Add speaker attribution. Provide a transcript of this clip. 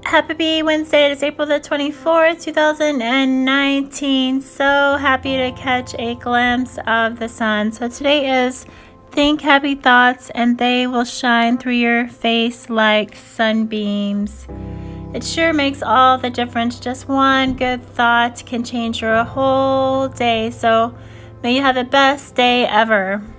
Speaker 1: Happy Wednesday. It is April the 24th, 2019. So happy to catch a glimpse of the sun. So today is think happy thoughts and they will shine through your face like sunbeams. It sure makes all the difference. Just one good thought can change your whole day. So may you have the best day ever.